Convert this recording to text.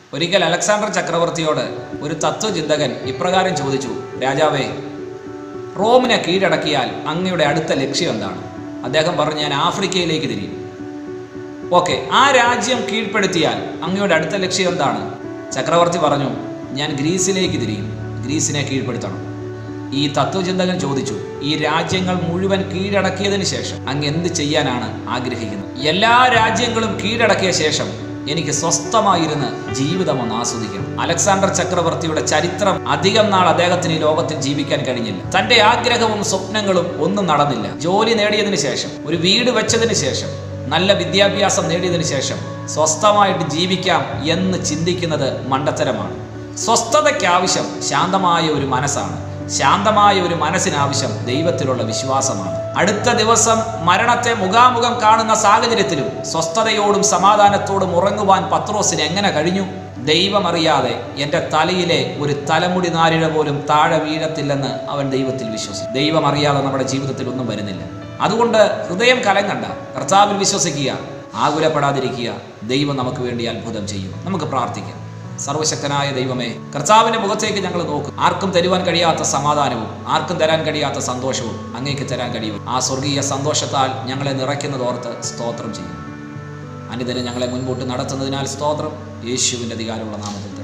ഒരിക്കൽ അലക്സാണ്ടർ ചക്രവർത്തിയോട് ഒരു തത്വചിന്തകൻ ഇപ്രകാരം ചോദിച്ചു, രാജാവേ, റോമിനെ കീഴടക്കിയാൽ അങ്ങയുടെ അടുത്ത ലക്ഷ്യം എന്താണ്? അദ്ദേഹം പറഞ്ഞു, ഞാൻ ആഫ്രിക്കയിലേക്ക് തിരിയും. ഓക്കെ, ആ രാജ്യം കീഴ്പ്പെടുത്തിയാൽ അങ്ങയുടെ അടുത്ത ലക്ഷ്യം എന്താണ്? ചക്രവർത്തി പറഞ്ഞു, ഞാൻ ഗ്രീസിലേക്ക് തിരിയും, ഗ്രീസിനെ കീഴ്പ്പെടുത്തണം. ഈ തത്വചിന്തകൻ ചോദിച്ചു, ഈ രാജ്യങ്ങൾ മുഴുവൻ കീഴടക്കിയതിന് ശേഷം അങ്ങ് എന്ത് ചെയ്യാനാണ് ആഗ്രഹിക്കുന്നത്? എല്ലാ രാജ്യങ്ങളും കീഴടക്കിയ ശേഷം എനിക്ക് സ്വസ്ഥമായിരുന്ന് ജീവിതം ഒന്ന് ആസ്വദിക്കണം. അലക്സാണ്ടർ ചക്രവർത്തിയുടെ ചരിത്രം അധികം നാൾ അദ്ദേഹത്തിന് ഈ ലോകത്തിൽ ജീവിക്കാൻ കഴിഞ്ഞില്ല. തന്റെ ആഗ്രഹവും സ്വപ്നങ്ങളും ഒന്നും നടന്നില്ല. ജോലി നേടിയതിനു ശേഷം, ഒരു വീട് വെച്ചതിന് ശേഷം, നല്ല വിദ്യാഭ്യാസം നേടിയതിനു ശേഷം സ്വസ്ഥമായിട്ട് ജീവിക്കാം എന്ന് ചിന്തിക്കുന്നത് മണ്ടത്തരമാണ്. സ്വസ്ഥതയ്ക്കാവശ്യം ശാന്തമായ ഒരു മനസ്സാണ്. ശാന്തമായ ഒരു മനസ്സിനാവശ്യം ദൈവത്തിലുള്ള വിശ്വാസമാണ്. അടുത്ത ദിവസം മരണത്തെ മുഖാമുഖം കാണുന്ന സാഹചര്യത്തിലും സ്വസ്ഥതയോടും സമാധാനത്തോടും ഉറങ്ങുവാൻ പത്രോസിന് എങ്ങനെ കഴിഞ്ഞു? ദൈവമറിയാതെ എൻ്റെ തലയിലെ ഒരു തലമുടി നാരിഴ പോലും താഴെ വീഴത്തില്ലെന്ന് അവൻ ദൈവത്തിൽ വിശ്വസിച്ചു. ദൈവമറിയാതെ നമ്മുടെ ജീവിതത്തിൽ ഒന്നും വരുന്നില്ല. അതുകൊണ്ട് ഹൃദയം കലങ്ങണ്ട, കർത്താവിൽ വിശ്വസിക്കുക, ആകുലപ്പെടാതിരിക്കുക. ദൈവം നമുക്ക് വേണ്ടി അത്ഭുതം ചെയ്യും. നമുക്ക് പ്രാർത്ഥിക്കാം. സർവശക്തനായ ദൈവമേ, കർത്താവിൻ്റെ മുഖത്തേക്ക് ഞങ്ങൾ നോക്കും. ആർക്കും തരുവാൻ കഴിയാത്ത സമാധാനവും ആർക്കും തരാൻ കഴിയാത്ത സന്തോഷവും അങ്ങേക്ക് തരാൻ കഴിയും. ആ സ്വർഗീയ സന്തോഷത്താൽ ഞങ്ങളെ നിറയ്ക്കുന്നതോർത്ത് സ്തോത്രം ചെയ്യും. അനുദിനം ഞങ്ങളെ മുൻപോട്ട് നടത്തുന്നതിനാൽ സ്തോത്രം. യേശുവിൻ്റെ അധികാരമുള്ള നാമത്തിൽ.